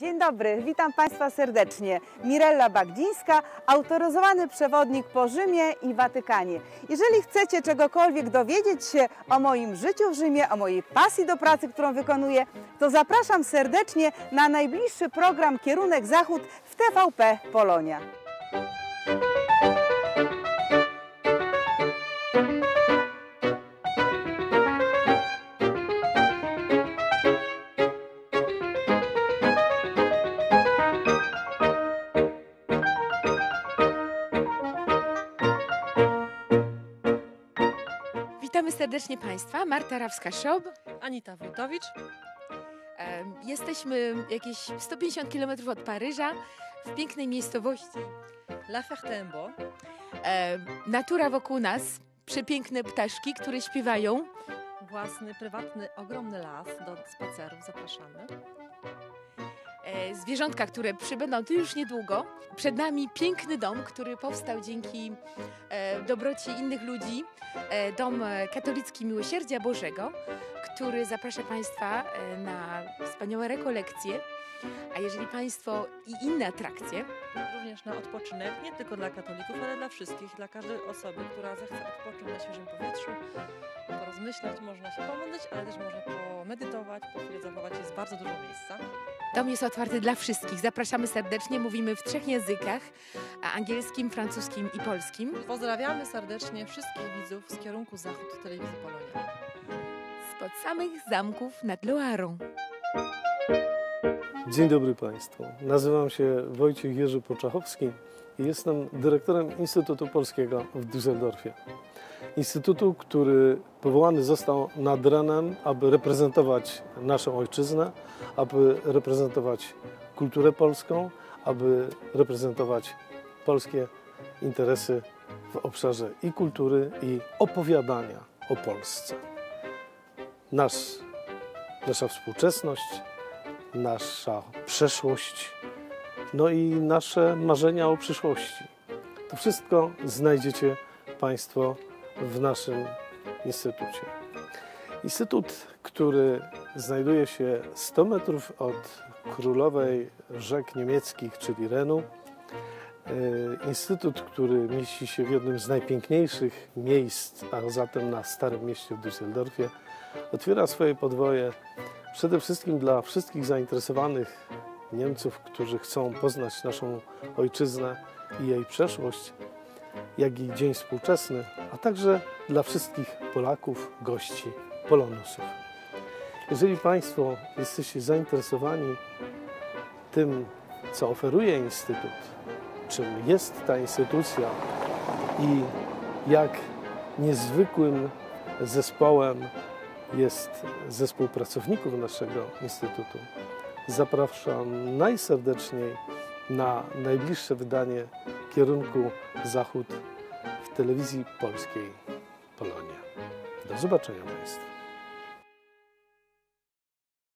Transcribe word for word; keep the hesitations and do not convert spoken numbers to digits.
Dzień dobry, witam Państwa serdecznie. Mirella Bagdzińska, autoryzowany przewodnik po Rzymie i Watykanie. Jeżeli chcecie czegokolwiek dowiedzieć się o moim życiu w Rzymie, o mojej pasji do pracy, którą wykonuję, to zapraszam serdecznie na najbliższy program Kierunek Zachód w T V P Polonia. Witamy serdecznie Państwa, Marta Rawska-Szob, Anita Wójtowicz. Jesteśmy jakieś sto pięćdziesiąt kilometrów od Paryża, w pięknej miejscowości La Fertembo. Natura wokół nas, przepiękne ptaszki, które śpiewają. Własny, prywatny, ogromny las, do spacerów zapraszamy. Zwierzątka, które przybędą tu już niedługo. Przed nami piękny dom, który powstał dzięki dobroci innych ludzi. Dom Katolicki Miłosierdzia Bożego, który zaprasza Państwa na wspaniałe rekolekcje. A jeżeli Państwo i inne atrakcje. Również na odpoczynek, nie tylko dla katolików, ale dla wszystkich, dla każdej osoby, która zechce odpocząć na świeżym powietrzu, porozmyślać, można się pomodlić, ale też można pomedytować, pofilozofować, jest bardzo dużo miejsca. Dom jest otwarty dla wszystkich. Zapraszamy serdecznie. Mówimy w trzech językach: angielskim, francuskim i polskim. Pozdrawiamy serdecznie wszystkich widzów z kierunku zachód w telewizji Polonia. Spod samych zamków nad Loarą. Dzień dobry Państwu. Nazywam się Wojciech Jerzy Poczachowski i jestem dyrektorem Instytutu Polskiego w Düsseldorfie. Instytutu, który powołany został nad Renem, aby reprezentować naszą ojczyznę, aby reprezentować kulturę polską, aby reprezentować polskie interesy w obszarze i kultury, i opowiadania o Polsce. Nasz, nasza współczesność, nasza przeszłość, no i nasze marzenia o przyszłości. To wszystko znajdziecie Państwo w naszym instytucie. Instytut, który znajduje się sto metrów od królowej rzek niemieckich, czyli Renu. Instytut, który mieści się w jednym z najpiękniejszych miejsc, a zatem na Starym Mieście w Düsseldorfie, otwiera swoje podwoje przede wszystkim dla wszystkich zainteresowanych Niemców, którzy chcą poznać naszą ojczyznę i jej przeszłość, jak i dzień współczesny, a także dla wszystkich Polaków, gości, polonusów. Jeżeli Państwo jesteście zainteresowani tym, co oferuje Instytut, czym jest ta instytucja i jak niezwykłym zespołem jest zespół pracowników naszego Instytutu, zapraszam najserdeczniej na najbliższe wydanie Kierunku Zachód w telewizji polskiej Polonia. Do zobaczenia Państwu.